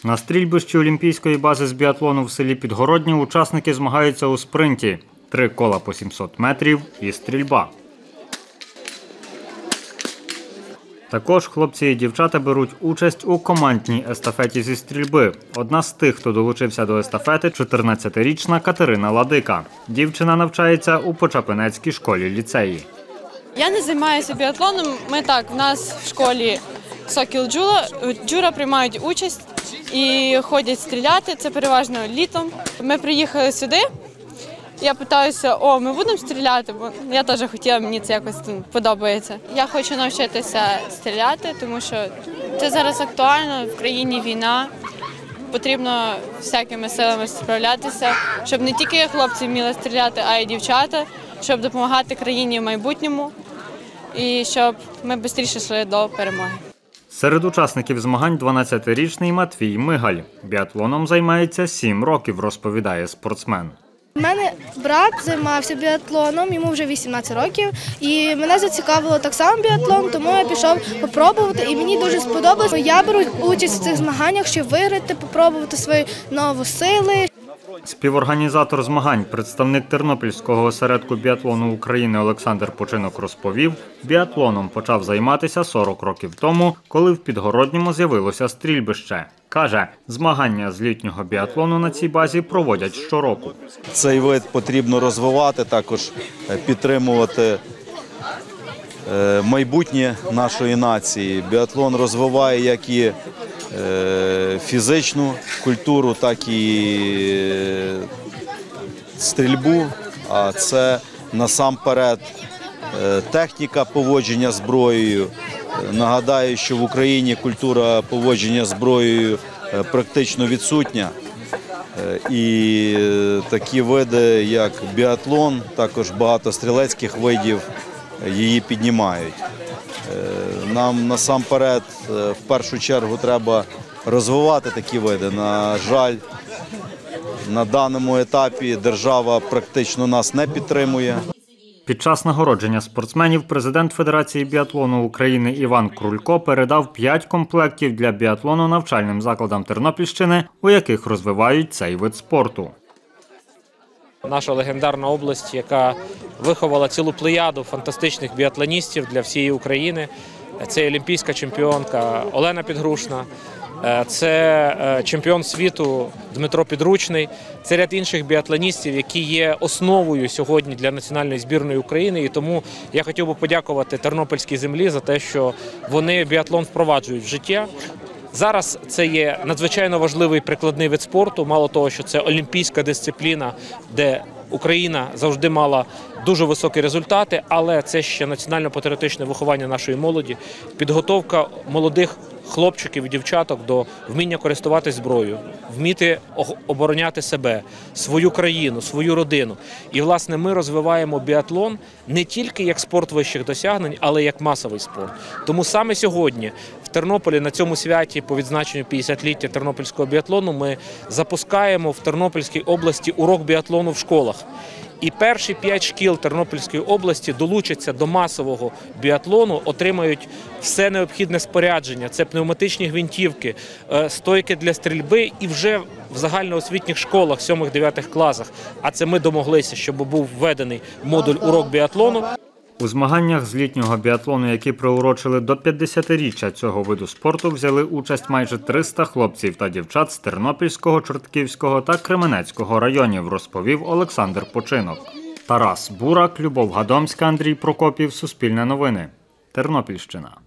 На стрільбищі олімпійської бази з біатлону в селі Підгороднє учасники змагаються у спринті. 3 кола по 700 метрів і стрільба. Також хлопці і дівчата беруть участь у командній естафеті зі стрільби. Одна з тих, хто долучився до естафети – 14-річна Катерина Ладика. Дівчина навчається у Почапинецькій школі-ліцеї. Я не займаюся біатлоном. В нас в школі «Сокіл Джура» приймають участь і ходять стріляти. Це переважно літом. Ми приїхали сюди. Я питаюся, ми будемо стріляти, бо я теж хотіла, мені це якось подобається. Я хочу навчитися стріляти, тому що це зараз актуально, в країні війна, потрібно всякими силами справлятися, щоб не тільки хлопці вміли стріляти, а й дівчата, щоб допомагати країні в майбутньому і щоб ми швидше йшли до перемоги. Серед учасників змагань 12-річний Матвій Мигаль. Біатлоном займається 7 років, розповідає спортсмен. У мене брат займався біатлоном, йому вже 18 років, і мене зацікавило так само біатлон, тому я пішов спробувати, і мені дуже сподобалося. Я беру участь в цих змаганнях, щоб виграти, спробувати свої нові сили. Співорганізатор змагань, представник Тернопільського осередку біатлону України Олександр Починок розповів, біатлоном почав займатися 40 років тому, коли в Підгородньому з'явилося стрільбище. Каже, змагання з літнього біатлону на цій базі проводять щороку. Цей вид потрібно розвивати, також підтримувати майбутнє нашої нації. Біатлон розвиває як і фізичну культуру, так і стрільбу, а це насамперед техніка поводження зброєю. Нагадаю, що в Україні культура поводження зброєю практично відсутня. І такі види, як біатлон, також багато стрілецьких видів її піднімають. Нам насамперед в першу чергу треба розвивати такі види. На жаль, на даному етапі держава практично нас не підтримує. Під час нагородження спортсменів президент Федерації біатлону України Іван Крулько передав 5 комплектів для біатлону навчальним закладам Тернопільщини, у яких розвивають цей вид спорту. Наша легендарна область, яка виховала цілу плеяду фантастичних біатлоністів для всієї України. Це олімпійська чемпіонка Олена Підгрушна, це чемпіон світу Дмитро Підручний, це ряд інших біатлоністів, які є основою сьогодні для національної збірної України. І тому я хотів би подякувати тернопільській землі за те, що вони біатлон впроваджують в життя. Зараз це є надзвичайно важливий прикладний вид спорту, мало того, що це олімпійська дисципліна, де Україна завжди мала дуже високі результати, але це ще національно-патріотичне виховання нашої молоді, підготовка молодих хлопчиків і дівчаток до вміння користуватись зброєю, вміти обороняти себе, свою країну, свою родину. І, власне, ми розвиваємо біатлон не тільки як спорт вищих досягнень, але як масовий спорт. Тому саме сьогодні в Тернополі на цьому святі по відзначенню 50-ліття тернопільського біатлону ми запускаємо в Тернопільській області урок біатлону в школах. І перші 5 шкіл Тернопільської області долучаться до масового біатлону, отримають все необхідне спорядження. Це пневматичні гвинтівки, стойки для стрільби і вже в загальноосвітніх школах 7-9 класах. А це ми домоглися, щоб був введений модуль урок біатлону. У змаганнях з літнього біатлону, які приурочили до 50-річчя цього виду спорту, взяли участь майже 300 хлопців та дівчат з Тернопільського, Чортківського та Кременецького районів, розповів Олександр Починок. Тарас Бурак, Любов Гадомська, Андрій Прокопів. Суспільне новини. Тернопільщина.